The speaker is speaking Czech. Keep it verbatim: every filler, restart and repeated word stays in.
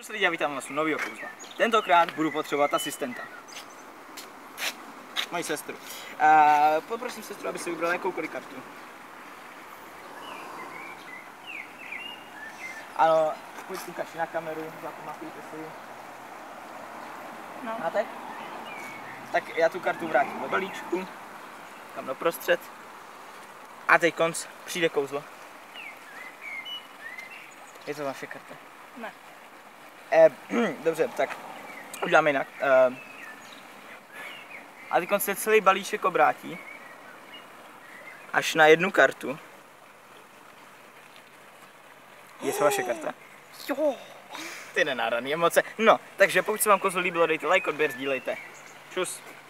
Čus lidi, já vítám vás u nového kouzla. Tentokrát budu potřebovat asistenta. Moji sestru. A poprosím sestru, aby si vybrala jakoukoliv kartu. Ano, pojď ukaž na kameru, zapamatujte si. No. Máte? Tak já tu kartu vrátím do balíčku. Tam doprostřed. A teď konc přijde kouzlo. Je to vaše karta? Ne. Eh, dobře, tak uděláme jinak. Eh, a teď se celý balíček obrátí až na jednu kartu. Je to vaše karta? Jo. Ty nenádaný emoce. No, takže pokud se vám kouzlo líbilo, dejte like, odběr, sdílejte. Čus.